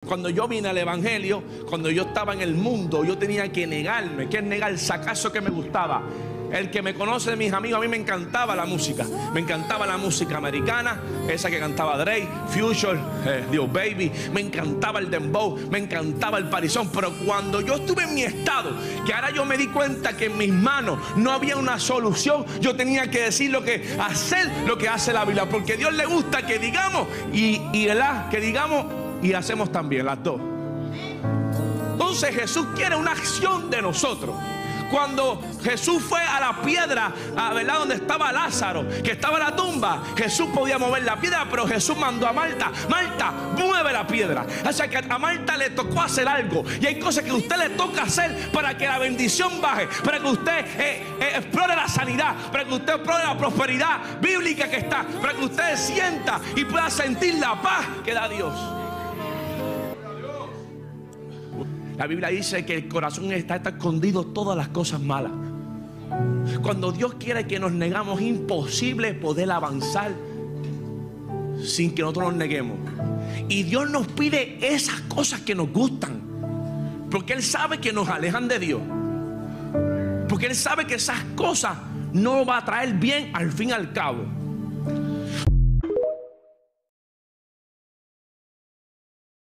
Cuando yo vine al evangelio, cuando yo estaba en el mundo, yo tenía que negarme. ¿Qué es negar? Sacar eso que me gustaba. El que me conoce de mis amigos, a mí me encantaba la música. Me encantaba la música americana, esa que cantaba Drake, Future, Dios Baby. Me encantaba el dembow, me encantaba el parizón. Pero cuando yo estuve en mi estado, que ahora yo me di cuenta que en mis manos no había una solución, yo tenía que decir hacer lo que hace la Biblia. Porque a Dios le gusta que digamos que digamos y hacemos también las dos. Entonces Jesús quiere una acción de nosotros. Cuando Jesús fue a la piedra, ¿verdad?, donde estaba Lázaro, que estaba en la tumba, Jesús podía mover la piedra, pero Jesús mandó a Marta: Marta, mueve la piedra. O sea que a Marta le tocó hacer algo. Y hay cosas que a usted le toca hacer para que la bendición baje, para que usted explore la sanidad, para que usted explore la prosperidad bíblica que está, para que usted sienta y pueda sentir la paz que da Dios. La Biblia dice que el corazón está escondido todas las cosas malas. Cuando Dios quiere que nos negamos, es imposible poder avanzar sin que nosotros nos neguemos. Y Dios nos pide esas cosas que nos gustan, porque Él sabe que nos alejan de Dios, porque Él sabe que esas cosas no va a traer bien al fin y al cabo.